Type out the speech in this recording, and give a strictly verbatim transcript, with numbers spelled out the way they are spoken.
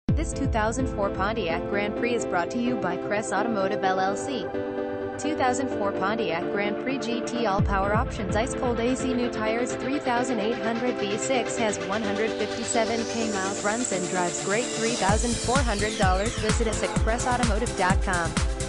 This two thousand four Pontiac Grand Prix is brought to you by Cress Automotive L L C. two thousand four Pontiac Grand Prix G T all-power options, ice-cold A C, new tires, three thousand eight hundred V six, has one hundred fifty-seven K miles, runs and drives great, three thousand four hundred dollars. Visit us at cress automotive dot com.